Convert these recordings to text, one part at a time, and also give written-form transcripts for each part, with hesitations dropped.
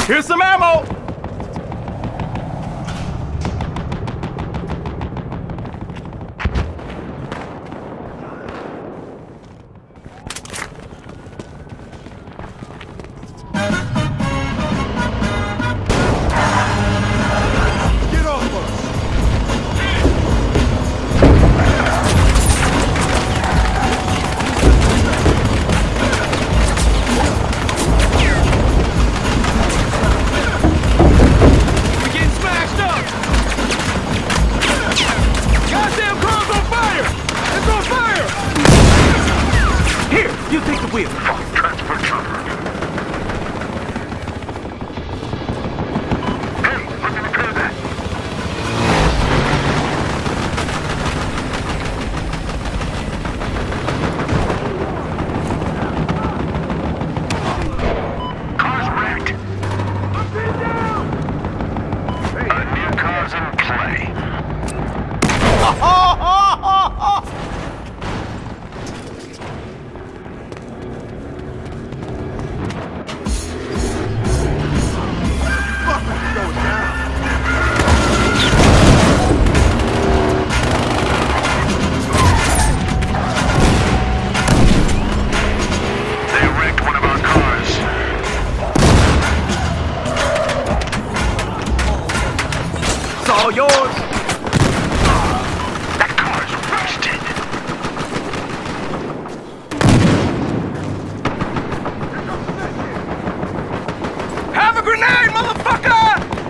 Here's some ammo! All yours. That car's rusted. Have a grenade, motherfucker!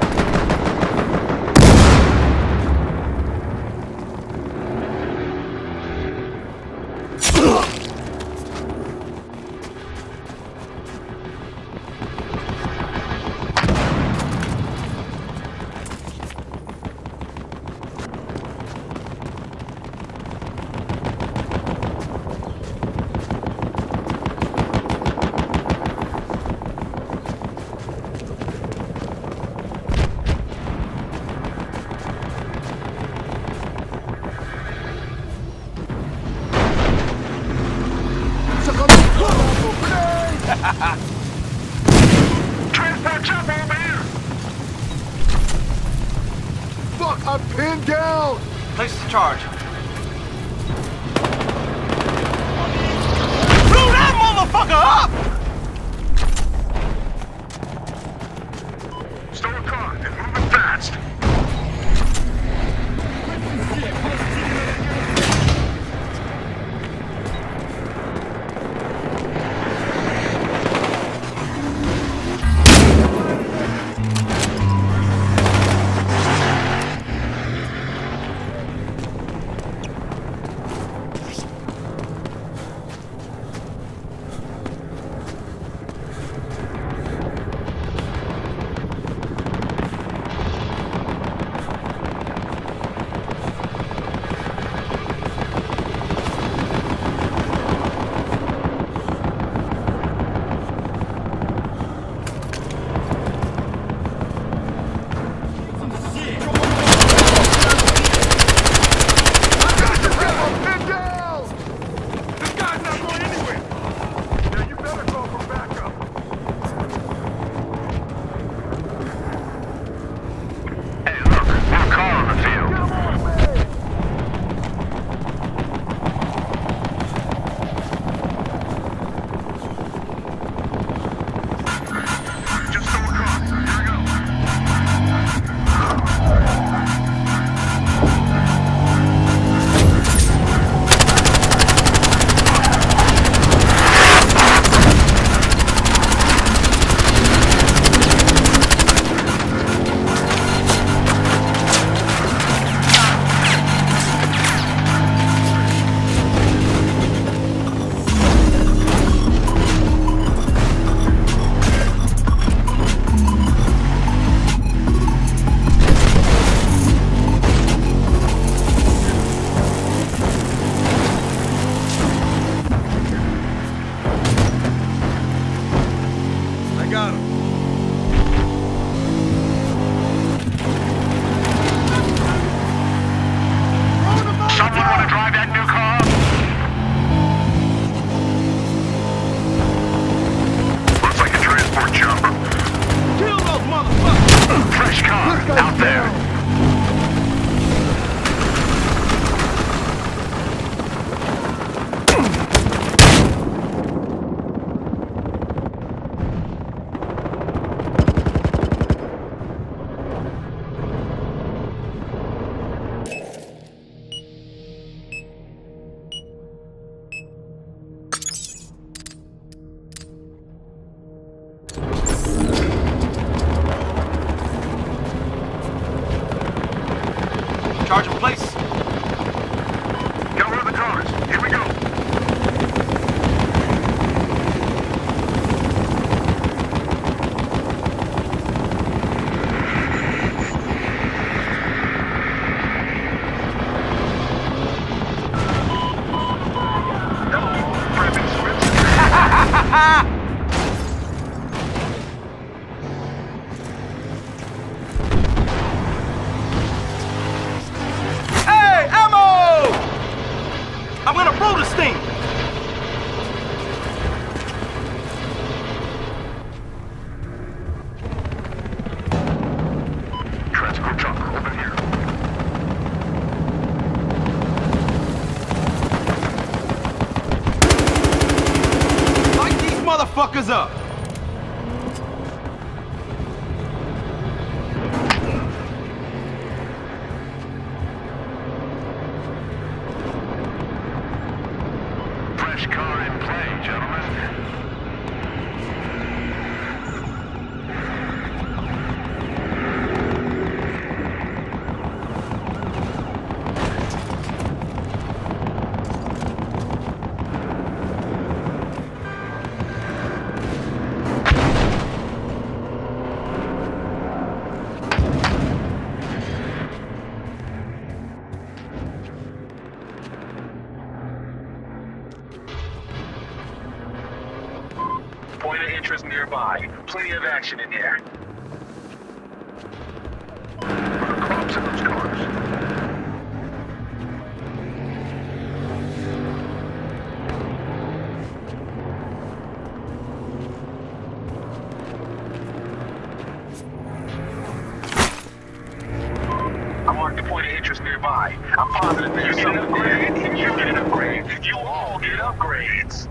Transport chopper over here! Fuck, I'm pinned down! Place the charge. Blow that motherfucker up! Stow a car and move it fast. I'm gonna blow this thing! Transport chopper over here. Light these motherfuckers up! Fresh car in play, gentlemen. Point of interest nearby. Plenty of action in there. What are cops in those cars? I marked the point of interest nearby. I'm positive there's something there. You get an upgrade. You all get upgrades.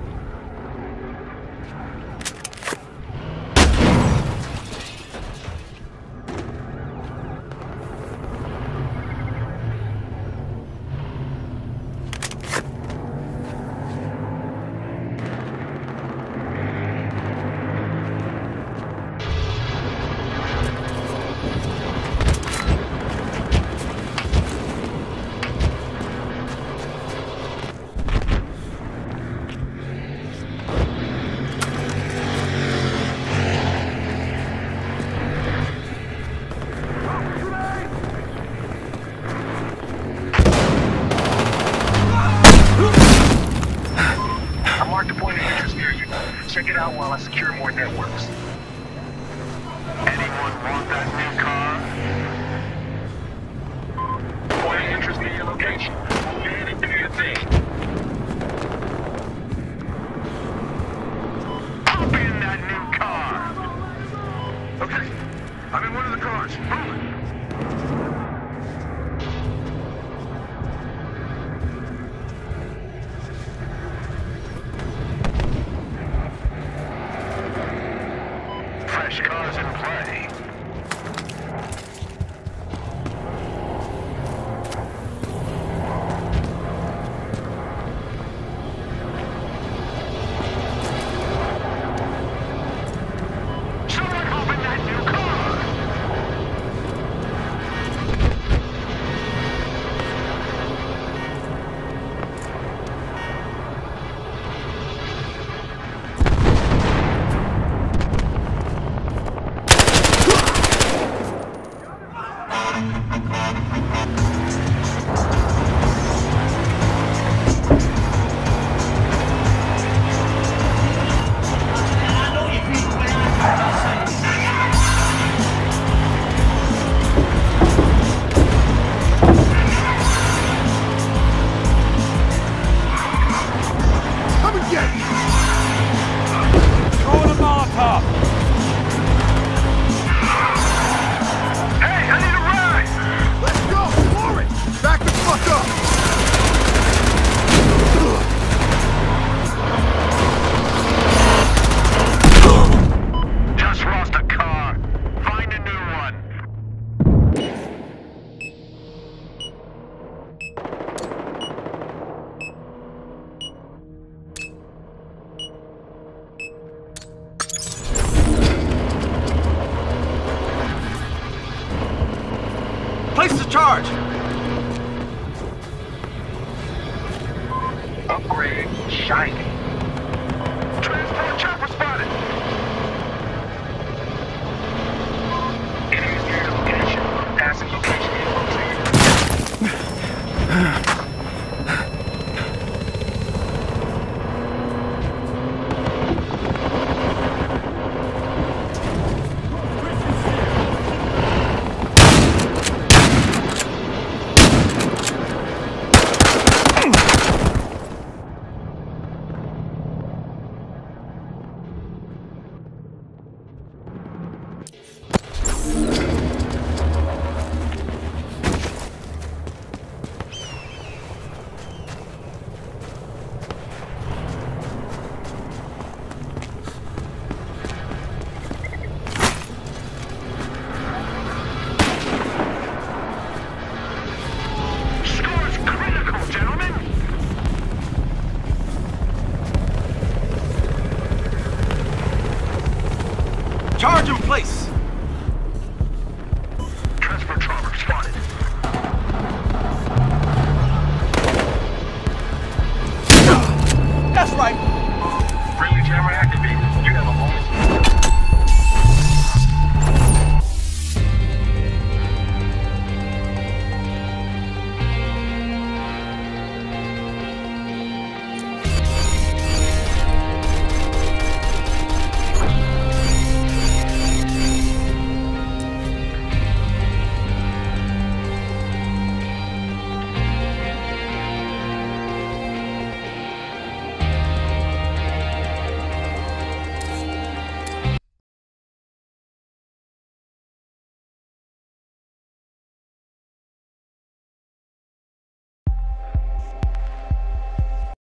Check it out while I secure more networks. Anyone want that new car? Point of interest near your location. Move in and do your thing. Hop in that new car! Okay, I'm in one of the cars. Move it! Fresh cars in play. Someone hop in that new car! Place the charge! Upgrade shiny. Transport chopper spotted. Enemies near your location. Passing location info. like